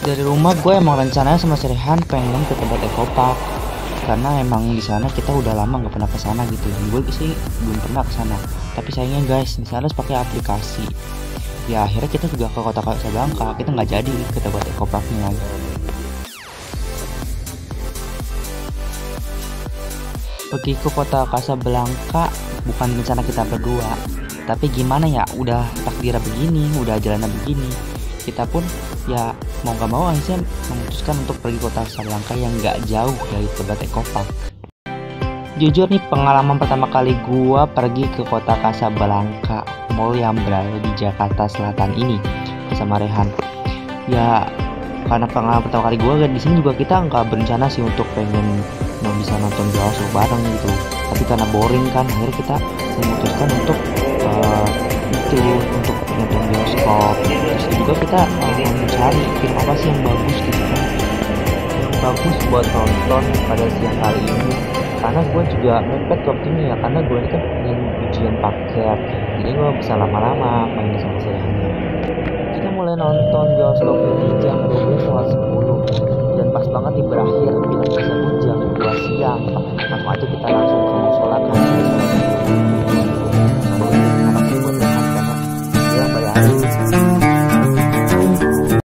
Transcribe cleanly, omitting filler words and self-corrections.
Dari rumah gue emang rencananya sama si Rehan pengen ke tempat Ekopark karena emang di sana kita udah lama nggak pernah ke sana gitu. Dan gue sih belum pernah ke sana. Tapi sayangnya guys, di sana harus pakai aplikasi. Ya akhirnya kita juga ke kota Casablanca, kita nggak jadi ke tempat Ekoparknya. Pergi ke kota Casablanca bukan rencana kita berdua, tapi gimana ya, udah takdirnya begini, udah jalannya begini, kita pun ya mau gak mau akhirnya memutuskan untuk pergi kota Casablanca yang gak jauh dari tempat Ekopark. Jujur nih, pengalaman pertama kali gua pergi ke kota Casablanca, mall yang berada di Jakarta Selatan ini bersama Rehan. Ya karena pengalaman pertama kali gua di sini juga kita nggak berencana sih untuk pengen bisa nonton bioskop bareng gitu. Tapi karena boring kan, akhirnya kita memutuskan untuk untuk nonton bioskop. Terus juga kita mencari film apa sih yang bagus gitu kan, yang bagus buat nonton pada siang kali ini. Karena gue juga mepet waktunya ya, karena gue ini kan ingin ujian paket, jadi gue bisa lama-lama main sama sayangnya. Kita mulai nonton bioskop ini jam 12.10 dan pas banget nih berakhir film tersebut jam 2 siang. Langsung aja kita langsung